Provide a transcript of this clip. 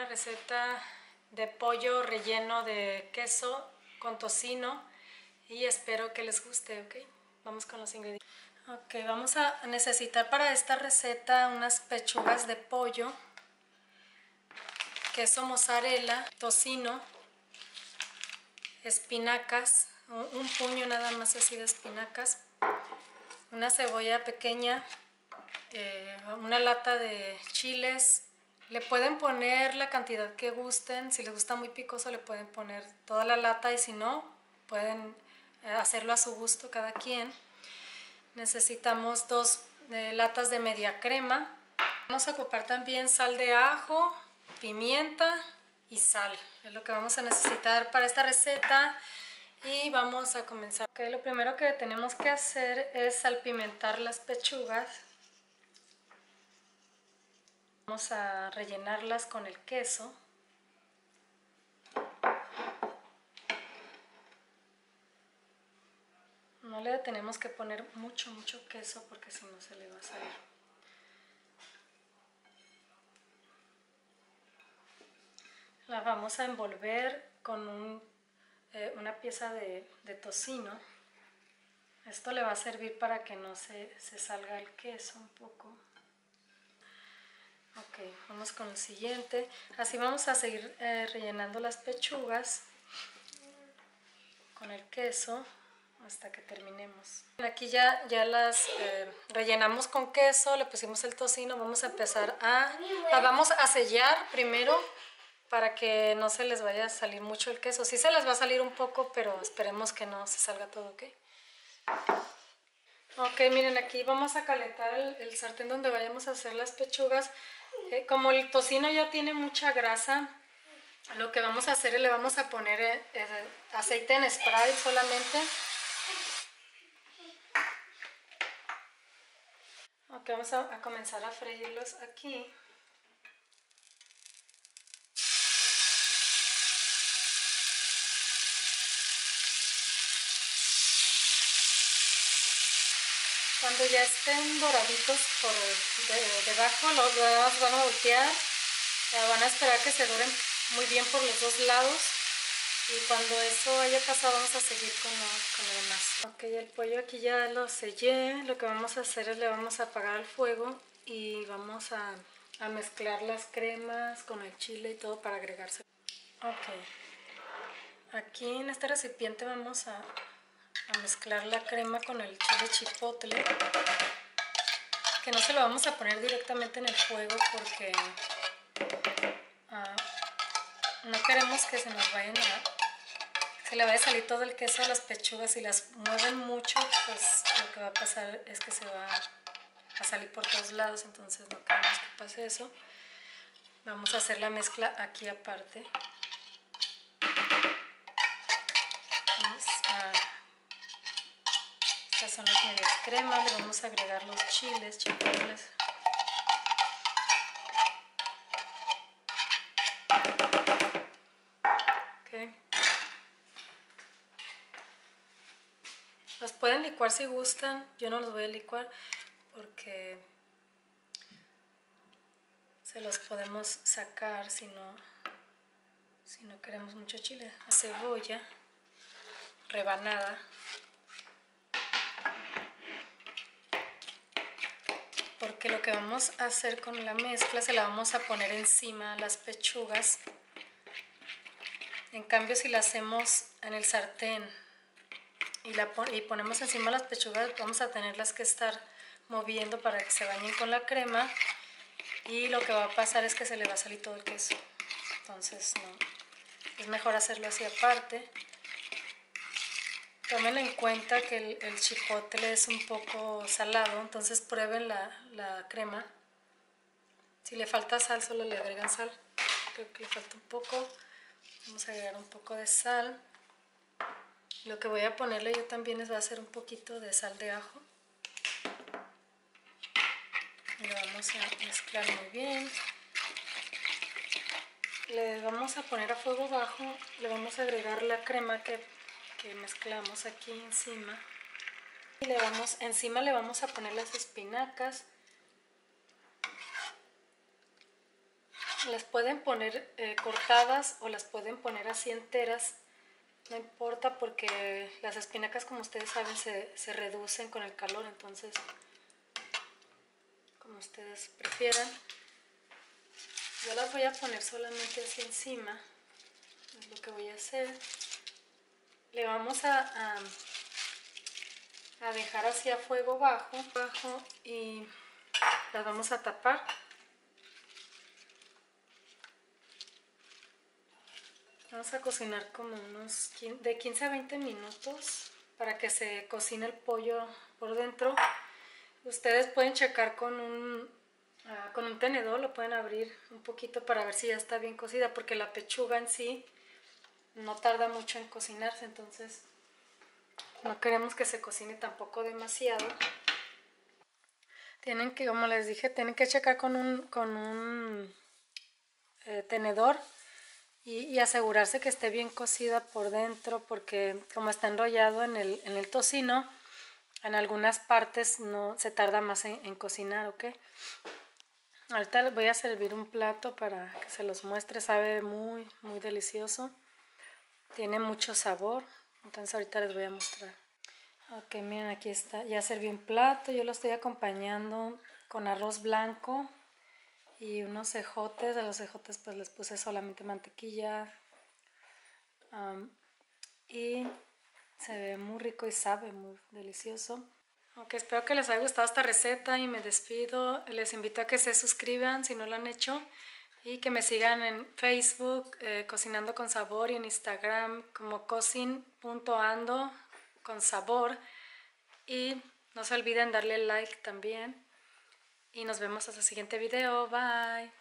receta de pollo relleno de queso con tocino y espero que les guste, ¿ok? Vamos con los ingredientes. Ok, vamos a necesitar para esta receta unas pechugas de pollo, queso mozzarella, tocino, espinacas, un puño nada más así de espinacas, una cebolla pequeña, una lata de chiles. Le pueden poner la cantidad que gusten, si les gusta muy picoso le pueden poner toda la lata y si no, pueden hacerlo a su gusto cada quien. Necesitamos 2 latas de media crema. Vamos a ocupar también sal de ajo, pimienta y sal. Es lo que vamos a necesitar para esta receta y vamos a comenzar. Okay, lo primero que tenemos que hacer es salpimentar las pechugas. Vamos a rellenarlas con el queso. No le tenemos que poner mucho queso porque si no se le va a salir. La vamos a envolver con una pieza de tocino. Esto le va a servir para que no se salga el queso un poco. Ok, vamos con el siguiente. Así vamos a seguir rellenando las pechugas con el queso hasta que terminemos. Aquí ya las rellenamos con queso, le pusimos el tocino. Vamos a empezar la vamos a sellar primero para que no se les vaya a salir mucho el queso. Sí se les va a salir un poco, pero esperemos que no se salga todo, ¿ok? Ok, miren, aquí vamos a calentar el sartén donde vayamos a hacer las pechugas. Como el tocino ya tiene mucha grasa, lo que vamos a hacer es le vamos a poner aceite en spray solamente. Ok, vamos a comenzar a freírlos aquí. Cuando ya estén doraditos por debajo, los van a voltear, van a esperar que se doren muy bien por los dos lados y cuando eso haya pasado vamos a seguir con lo demás. Ok, el pollo aquí ya lo sellé. Lo que vamos a hacer es le vamos a apagar el fuego y vamos a mezclar las cremas con el chile y todo para agregarse. Ok, aquí en este recipiente vamos a mezclar la crema con el chile chipotle, que no se lo vamos a poner directamente en el fuego porque no queremos que se nos vayan se le vaya a salir todo el queso a las pechugas. Si las mueven mucho, pues lo que va a pasar es que se va a salir por todos lados, entonces no queremos que pase eso. Vamos a hacer la mezcla aquí aparte. Estas son las medias cremas, le vamos a agregar los chiles chipotles. Okay. Los pueden licuar si gustan, yo no los voy a licuar porque se los podemos sacar si no queremos mucho chile. Cebolla rebanada. Porque lo que vamos a hacer con la mezcla se la vamos a poner encima a las pechugas. En cambio, si la hacemos en el sartén y ponemos encima las pechugas, vamos a tenerlas que estar moviendo para que se bañen con la crema y lo que va a pasar es que se le va a salir todo el queso. Entonces no, es mejor hacerlo así aparte. Tomen en cuenta que el chipotle es un poco salado, entonces prueben la crema. Si le falta sal, solo le agregan sal. Creo que le falta un poco. Vamos a agregar un poco de sal. Lo que voy a ponerle yo también va a ser un poquito de sal de ajo. Y lo vamos a mezclar muy bien. Le vamos a poner a fuego bajo. Le vamos a agregar la crema que mezclamos aquí encima. Y encima le vamos a poner las espinacas. Las pueden poner cortadas o las pueden poner así enteras. No importa porque las espinacas, como ustedes saben, se reducen con el calor. Entonces, como ustedes prefieran. Yo las voy a poner solamente así encima. Es lo que voy a hacer. Le vamos a dejar así a fuego bajo y las vamos a tapar. Vamos a cocinar como unos de 15 a 20 minutos para que se cocine el pollo por dentro. Ustedes pueden checar con un tenedor, lo pueden abrir un poquito para ver si ya está bien cocida, porque la pechuga en sí no tarda mucho en cocinarse, entonces no queremos que se cocine tampoco demasiado. Tienen que, como les dije, tienen que checar con un tenedor y asegurarse que esté bien cocida por dentro, porque como está enrollado en el tocino, en algunas partes no se tarda más en cocinar, ¿ok? Ahorita les voy a servir un plato para que se los muestre. Sabe muy delicioso, tiene mucho sabor, entonces ahorita les voy a mostrar. Ok, miren, aquí está, ya serví un plato. Yo lo estoy acompañando con arroz blanco y unos ejotes. A los ejotes pues les puse solamente mantequilla, y se ve muy rico y sabe muy delicioso. Ok, espero que les haya gustado esta receta y me despido. Les invito a que se suscriban si no lo han hecho y que me sigan en Facebook, Cocinando con Sabor, y en Instagram como cocin.ando con sabor. Y no se olviden darle like también. Y nos vemos hasta el siguiente video. Bye.